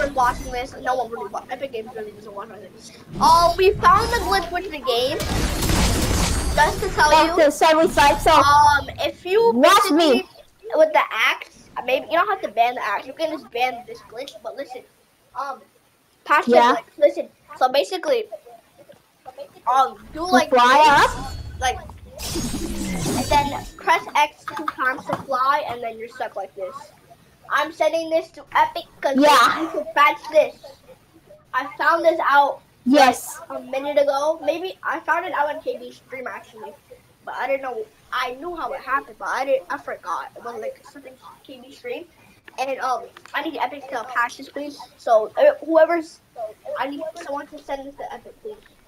whoever's watching this, no one really watch. Epic Games really doesn't watch this. We found the glitch with the game. Just to tell you. If you watch me with the axe, maybe you don't have to ban the axe. You can just ban this glitch. But listen, patch the glitch. Listen. So basically, do like fly this, like, and then press X 2 times to fly, and then you're stuck like this. I'm sending this to Epic because you can patch this. I found this out like a minute ago. Maybe I found it out on KB stream actually, but I didn't know. I knew how it happened, but I forgot. It was like something KB stream, and I need Epic to patch this, please. So I need someone to send this to Epic, please.